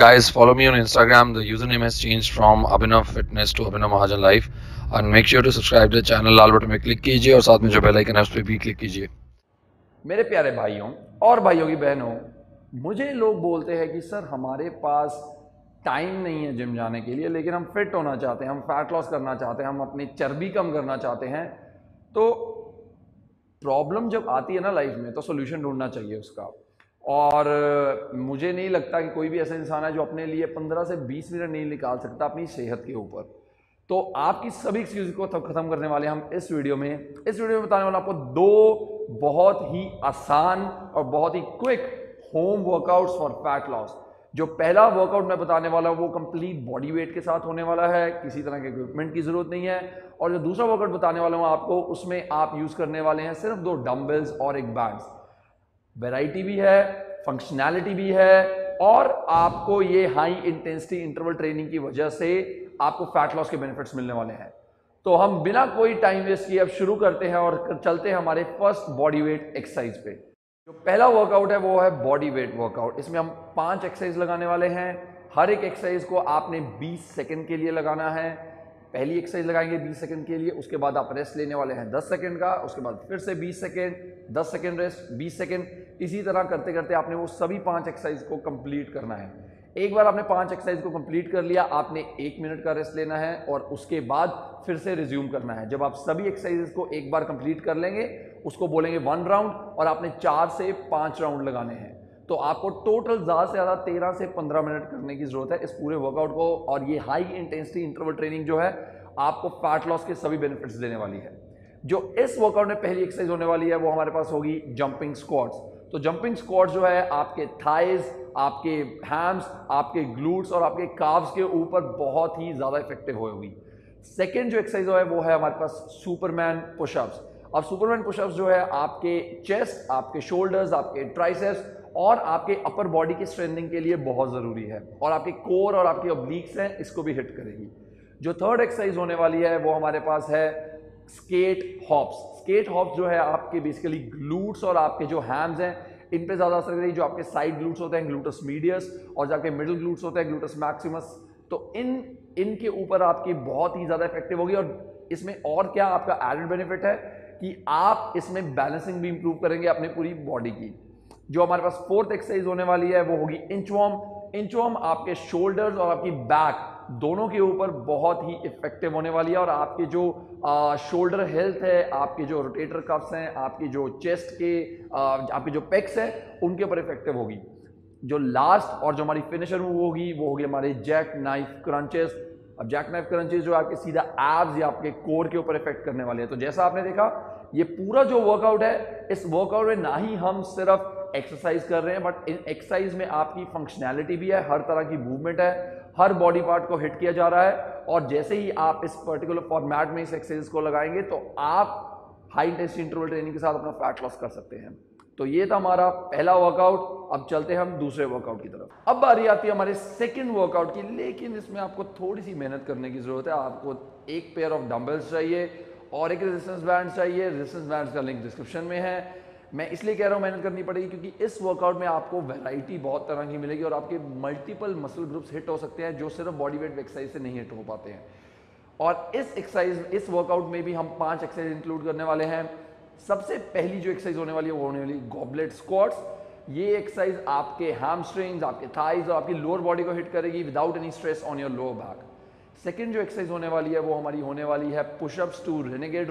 Guys, follow me on Instagram. The username has changed from Abhinav Fitness to Abhinav Mahajan Life. And make sure to subscribe to the channel. लाल button में click कीजिए और साथ में जो bell icon है उस पर भी क्लिक कीजिए। मेरे प्यारे भाइयों और भाइयों की बहनों, मुझे लोग बोलते हैं कि सर हमारे पास टाइम नहीं है जिम जाने के लिए, लेकिन हम फिट होना चाहते हैं, हम फैट लॉस करना चाहते हैं, हम अपनी चर्बी कम करना चाहते हैं। तो प्रॉब्लम जब आती है ना लाइफ में, तो सोल्यूशन ढूंढना चाहिए उसका। और मुझे नहीं लगता कि कोई भी ऐसा इंसान है जो अपने लिए 15 से 20 मिनट नहीं निकाल सकता अपनी सेहत के ऊपर। तो आपकी सभी एक्सक्यूज को खत्म करने वाले हम इस वीडियो में। बताने वाला आपको दो बहुत ही आसान और बहुत ही quick home workouts for fat loss. जो पहला वर्कआउट मैं बताने वाला हूं वो कंप्लीट बॉडी वेट के साथ होने वाला है, किसी तरह के इक्विपमेंट की जरूरत नहीं है। और जो दूसरा वर्कआउट बताने वाला हूं आपको, उसमें आप यूज करने वाले हैं सिर्फ 2 डंबल्स और एक बैंड्स। वैरायटी भी है, फंक्शनैलिटी भी है, और आपको ये हाई इंटेंसिटी इंटरवल ट्रेनिंग की वजह से आपको फैट लॉस के बेनिफिट्स मिलने वाले हैं। तो हम बिना कोई टाइम वेस्ट किए अब शुरू करते हैं और चलते हैं हमारे फर्स्ट बॉडी वेट एक्सरसाइज पे। जो पहला वर्कआउट है वो है बॉडी वेट वर्कआउट। इसमें हम 5 एक्सरसाइज लगाने वाले हैं। हर एक एक्सरसाइज को आपने 20 सेकंड के लिए लगाना है। पहली एक्सरसाइज लगाएंगे 20 सेकंड के लिए, उसके बाद आप रेस्ट लेने वाले हैं 10 सेकंड का, उसके बाद फिर से 20 सेकंड, 10 सेकंड रेस्ट, 20 सेकंड। इसी तरह करते करते आपने वो सभी 5 एक्सरसाइज को कंप्लीट करना है। एक बार आपने 5 एक्सरसाइज को कंप्लीट कर लिया, आपने 1 मिनट का रेस्ट लेना है और उसके बाद फिर से रिज्यूम करना है। जब आप सभी एक्सरसाइजेस को एक बार कंप्लीट कर लेंगे, उसको बोलेंगे 1 राउंड, और आपने 4 से 5 राउंड लगाने हैं। तो आपको टोटल ज़्यादा से ज़्यादा 13 से 15 मिनट करने की जरूरत है इस पूरे वर्कआउट को। और ये हाई इंटेंसिटी इंटरवल ट्रेनिंग जो है आपको फैट लॉस के सभी बेनिफिट्स देने वाली है। जो इस वर्कआउट में पहली एक्सरसाइज होने वाली है वो हमारे पास होगी जंपिंग स्क्वाट्स। तो जंपिंग स्क्वाट्स जो है आपके थाइज, आपके हैम्स, आपके ग्लूट्स और आपके काव्स के ऊपर बहुत ही ज़्यादा इफेक्टिव होगी। सेकेंड जो एक्सरसाइज है वो है हमारे पास सुपरमैन पुशअप्स। अब सुपरमैन पुशअप्स जो है आपके चेस्ट, आपके शोल्डर्स, आपके ट्राइसेप्स और आपके अपर बॉडी की स्ट्रेंथनिंग के लिए बहुत ज़रूरी है, और आपके कोर और आपके ऑब्लिक्स हैं इसको भी हिट करेगी। जो थर्ड एक्सरसाइज होने वाली है वो हमारे पास है स्केट हॉप्स। स्केट हॉप्स जो है आपके बेसिकली ग्लूट्स और आपके जो हैम्स हैं इन पे ज़्यादा असर करेगी। जो आपके साइड ग्लूट्स होते हैं ग्लूटस मीडियस, और जो आपके मिडिल ग्लूट्स होते हैं ग्लूटस मैक्सिमस, तो इनके ऊपर आपकी बहुत ही ज़्यादा इफेक्टिव होगी। और इसमें और क्या आपका एडेड बेनिफिट है कि आप इसमें बैलेंसिंग भी इंप्रूव करेंगे अपने पूरी बॉडी की। जो हमारे पास फोर्थ एक्सरसाइज होने वाली है वो होगी इंचवॉर्म। इंचवॉर्म आपके शोल्डर्स और आपकी बैक दोनों के ऊपर बहुत ही इफेक्टिव होने वाली है, और आपके जो शोल्डर हेल्थ है, आपके जो रोटेटर कफ्स हैं, आपकी जो चेस्ट के आपके जो पेक्स हैं उनके ऊपर इफेक्टिव होगी। जो लास्ट और जो हमारी फिनिशर मूव होगी वो होगी हमारे जैक नाइफ क्रंचेस। अब जैक नाइफ क्रंचेस जो आपके सीधा एब्स या आपके कोर के ऊपर इफेक्ट करने वाले हैं। तो जैसा आपने देखा, ये पूरा जो वर्कआउट है, इस वर्कआउट में ना ही हम सिर्फ एक्सरसाइज कर रहे हैं, बट इन एक्सरसाइज में आपकी फंक्शनैलिटी भी है, हर तरह की मूवमेंट है, हर बॉडी पार्ट को हिट किया जा रहा है। और जैसे ही आप इस पर्टिकुलर फॉर्मेट में इस एक्सरसाइज को लगाएंगे तो आप हाई इंटेंसिटी इंटरवल ट्रेनिंग के साथ अपना फैट लॉस कर सकते हैं। तो ये था हमारा पहला वर्कआउट। अब चलते हैं हम दूसरे वर्कआउट की तरफ। अब बारी आती है हमारे सेकंड वर्कआउट की, लेकिन इसमें आपको थोड़ी सी मेहनत करने की जरूरत है। आपको एक पेयर ऑफ डंबल्स चाहिए और एक रेजिस्टेंस बैंड चाहिए। रेजिस्टेंस बैंड का लिंक डिस्क्रिप्शन में है। मैं इसलिए कह रहा हूँ मेहनत करनी पड़ेगी क्योंकि इस वर्कआउट में आपको वैरायटी बहुत तरह की मिलेगी और आपके मल्टीपल मसल ग्रुप्स हिट हो सकते हैं जो सिर्फ बॉडी वेट एक्सरसाइज से नहीं हिट हो पाते हैं। और इस वर्कआउट में भी हम 5 एक्सरसाइज इंक्लूड करने वाले हैं। सबसे पहली जो एक्सरसाइज होने वाली है वो होने वाली गॉबलेट स्क्वाट्स। ये एक्सरसाइज आपके हैमस्ट्रिंग्स, आपके थाइज और आपकी लोअर बॉडी को हिट करेगी without any stress on your lower back. Second जो एक्सरसाइज होने वाली है वो हमारी होने वाली है pushups to renegade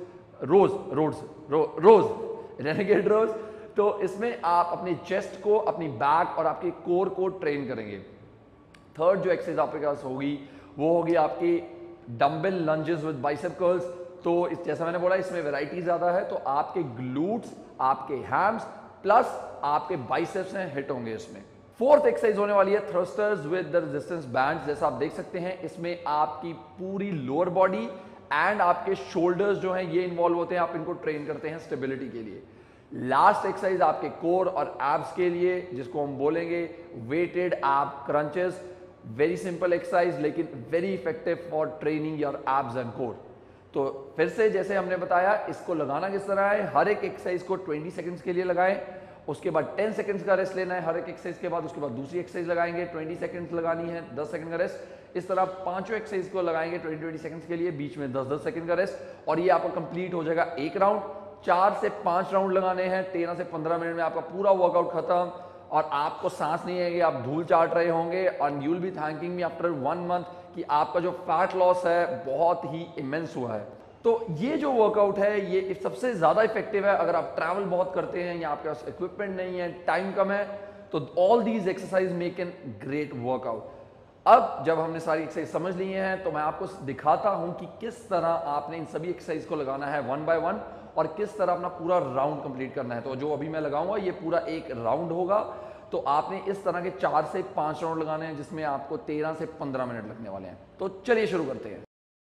renegade rows. तो इसमें आप अपने चेस्ट को, अपनी बैक और आपके कोर को ट्रेन करेंगे। थर्ड जो एक्सरसाइज आपके पास होगी वो होगी आपकी dumbbell lunges with bicep curls. तो जैसा मैंने बोला इसमें वैरायटी ज्यादा है, तो आपके ग्लूट्स, आपके हैम्स प्लस आपके बाइसेप्स हैं हिट होंगे इसमें। फोर्थ एक्सरसाइज होने वाली है thrusters with the resistance band. जैसा आप देख सकते हैं इसमें आपकी पूरी लोअर बॉडी एंड आपके शोल्डर्स जो हैं ये इन्वॉल्व होते हैं। आप इनको ट्रेन करते हैं स्टेबिलिटी के लिए। लास्ट एक्सरसाइज आपके कोर और एब्स के लिए, जिसको हम बोलेंगे weighted ab crunches. Very simple exercise लेकिन very effective for training your abs and core. तो फिर से जैसे हमने बताया, इसको लगाना किस तरह है, हर एक एक्सरसाइज को 20 सेकंड्स के लिए लगाएं उसके बाद 10 सेकंड्स का रेस्ट लेना है हर एक एक्सरसाइज के बाद, उसके बाद दूसरी एक्सरसाइज लगाएंगे 20 सेकंड्स लगानी है, 10 सेकंड का रेस्ट। इस तरह पांचों एक्सरसाइज को लगाएंगे 20-20 सेकंड्स के लिए, बीच में 10-10 सेकंड का रेस्ट, और ये आपका कंप्लीट हो जाएगा एक राउंड। 4 से 5 राउंड लगाने हैं, 13 से 15 मिनट में आपका पूरा वर्कआउट खत्म, और आपको सांस नहीं आएगी, आप धूल चाट रहे होंगे, and you will be thanking me after 1 month कि आपका जो फैट लॉस है बहुत ही इमेंस हुआ है। तो ये जो वर्कआउट है ये सबसे ज़्यादा इफेक्टिव है अगर आप ट्रैवल बहुत करते हैं या आपके पास इक्विपमेंट नहीं है, टाइम कम है, तो all these exercise make an great workout. अब जब हमने सारी एक्सरसाइज समझ ली हैं तो मैं आपको दिखाता हूं कि किस तरह आपने इन सभी एक्सरसाइज को लगाना है 1 बाय 1 और किस तरह अपना पूरा राउंड कंप्लीट करना है। तो जो अभी मैं लगाऊंगा ये पूरा एक राउंड होगा, तो आपने इस तरह के 4 से 5 राउंड लगाने हैं जिसमें आपको 13 से 15 मिनट लगने वाले हैं। तो चलिए शुरू करते हैं।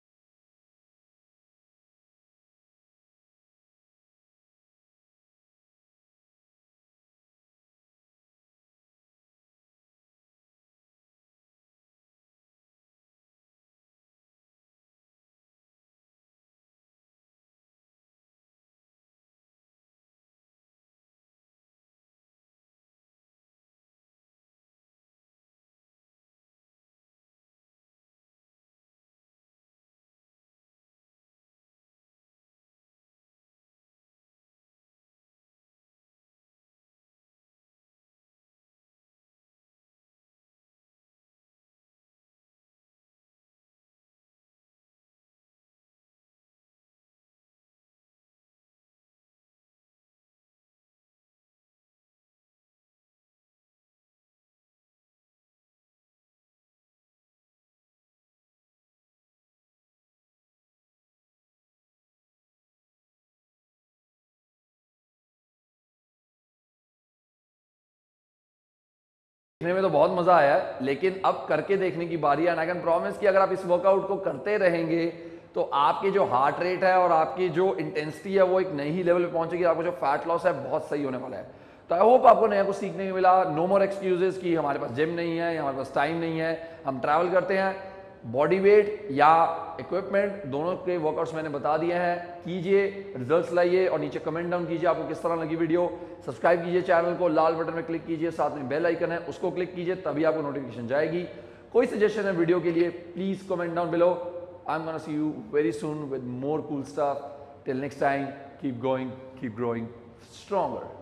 देखने में तो बहुत मजा आया है, लेकिन अब करके देखने की बारी है। आई कैन प्रॉमिस कि अगर आप इस वर्कआउट को करते रहेंगे तो आपके जो हार्ट रेट है और आपकी जो इंटेंसिटी है वो एक नई ही लेवल पे पहुंचेगी, आपको जो फैट लॉस है बहुत सही होने वाला है। तो आई होप आपको नया कुछ सीखने को मिला। नो मोर एक्सक्यूजेस कि हमारे पास जिम नहीं है या हमारे पास टाइम नहीं है, हम ट्रैवल करते हैं। बॉडी वेट या इक्विपमेंट दोनों के वर्कआउट्स मैंने बता दिए हैं, कीजिए, रिजल्ट्स लाइए और नीचे कमेंट डाउन कीजिए आपको किस तरह लगी वीडियो। सब्सक्राइब कीजिए चैनल को, लाल बटन में क्लिक कीजिए, साथ में बेल आइकन है उसको क्लिक कीजिए, तभी आपको नोटिफिकेशन जाएगी। कोई सजेशन है वीडियो के लिए please comment down below. I am gonna see you very soon with more cool stuff. Till next time, keep going, keep growing stronger.